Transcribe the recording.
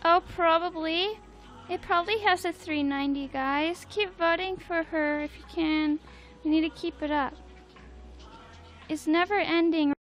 Oh, probably. It probably has a 390, guys. Keep voting for her if you can. We need to keep it up. It's never ending.